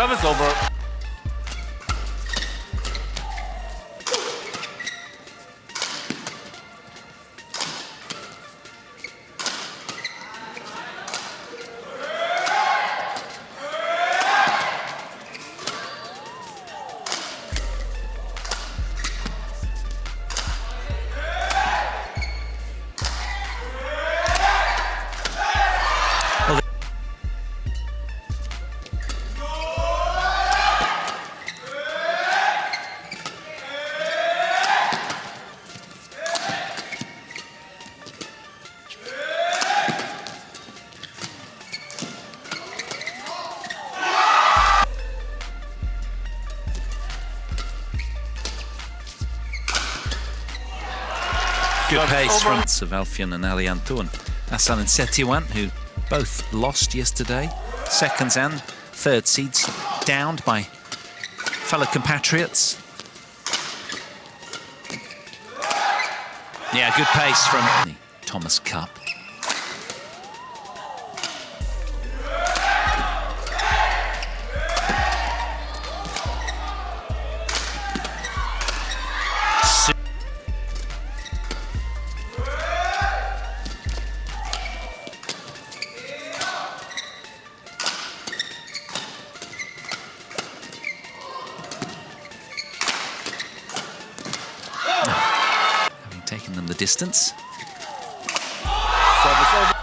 Service over. Good pace from Alfian and Alianto and Hassan and Setiawan, who both lost yesterday. Seconds and third seeds downed by fellow compatriots. Yeah, good pace from the Thomas Cup. Taking them the distance. Service over.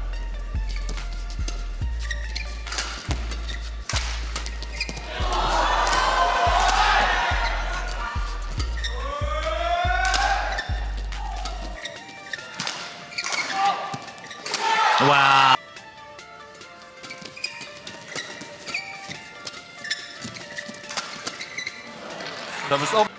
Wow. Service over.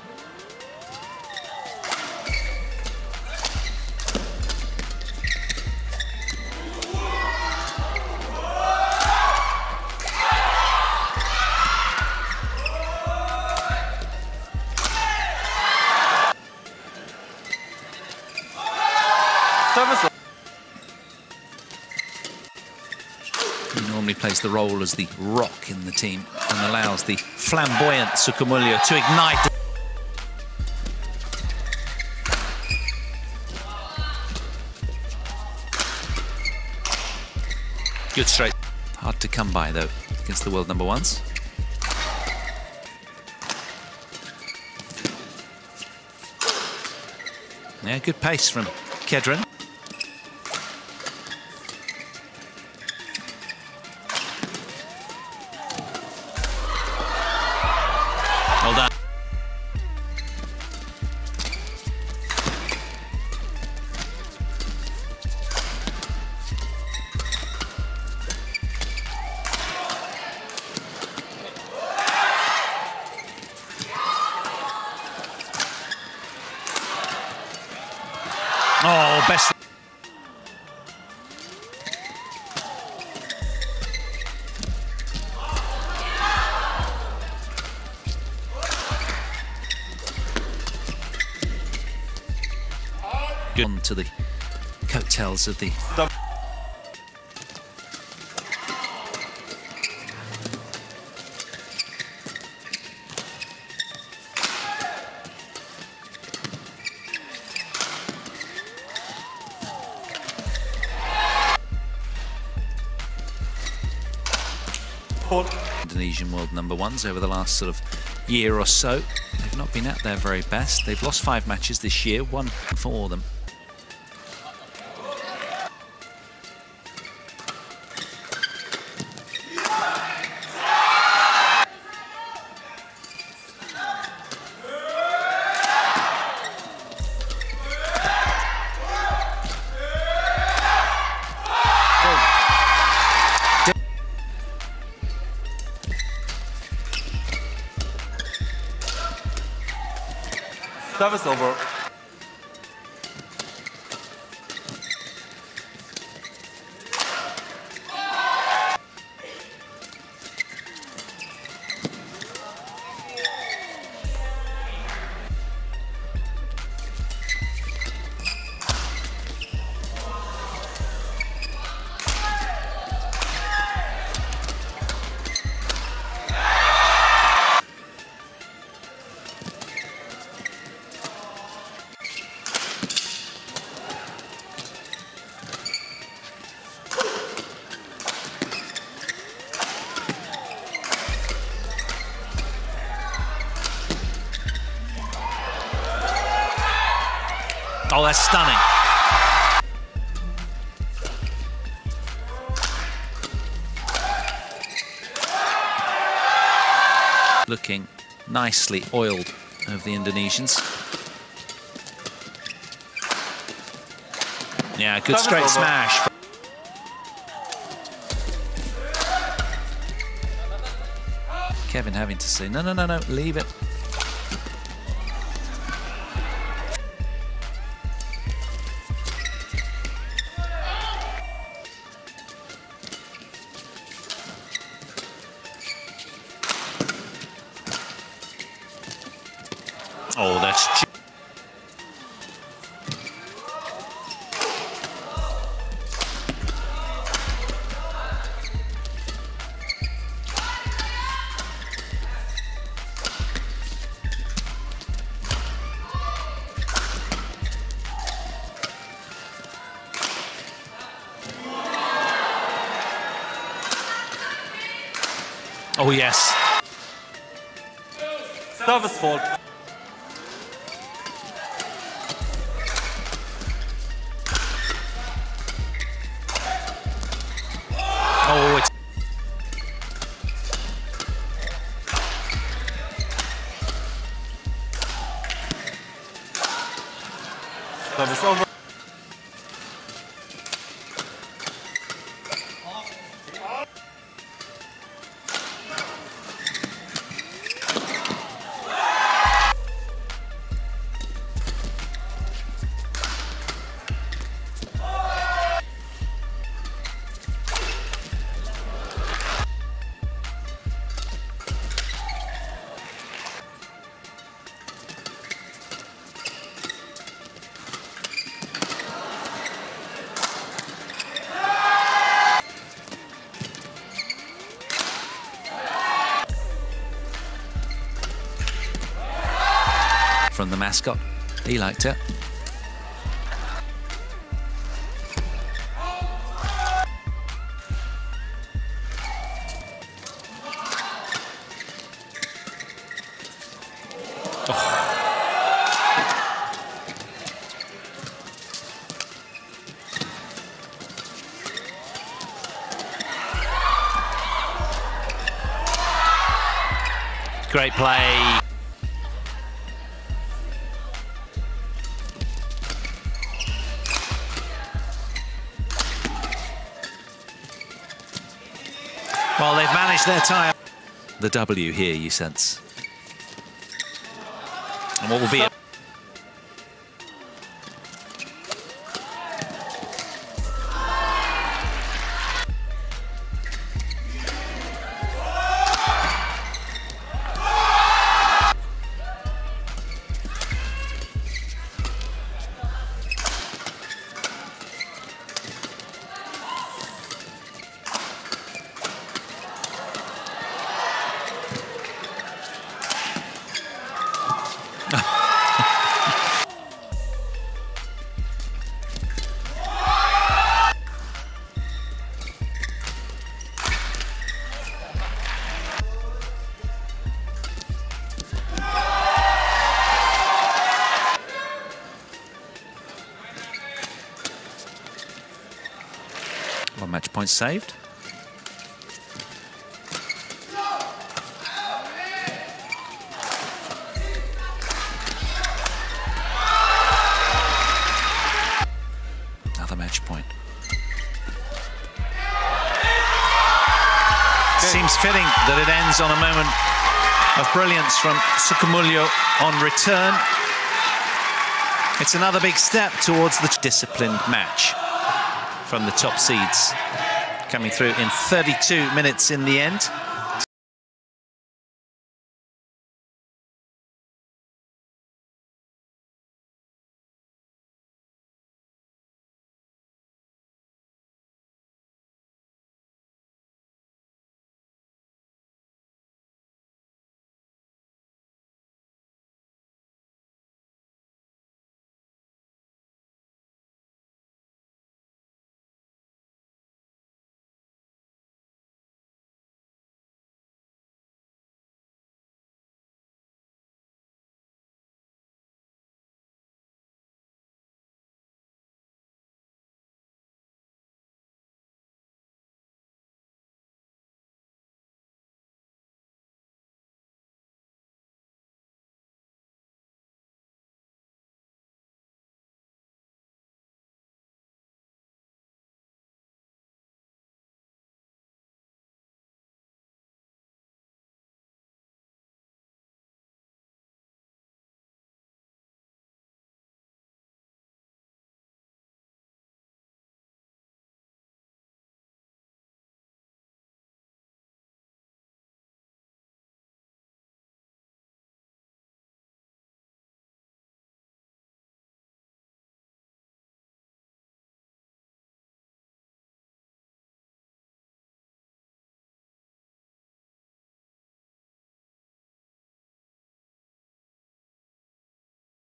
Service. He normally plays the role as the rock in the team and allows the flamboyant Sukamuljo to ignite. Good straight. Hard to come by, though, against the world number ones. Yeah, good pace from Kedren. Well done. Oh, best. Good on to the coattails of the. Indonesian world number ones over the last sort of year or so. They've not been at their very best. They've lost 5 matches this year, 1 for them. Service over. less stunning. Looking nicely oiled of the Indonesians. Yeah, good straight smash. Kevin having to say, no, leave it. Oh, that's... Oh, yes. Service fault. Oh, it's... Service over. From the mascot, he liked it. Oh. Great play. Well, they've managed their tie. The W here, you sense. And what will be... One match point saved. Another match point. Seems fitting that it ends on a moment of brilliance from Sukamuljo on return. It's another big step towards the disciplined match from the top seeds, coming through in 32 minutes in the end.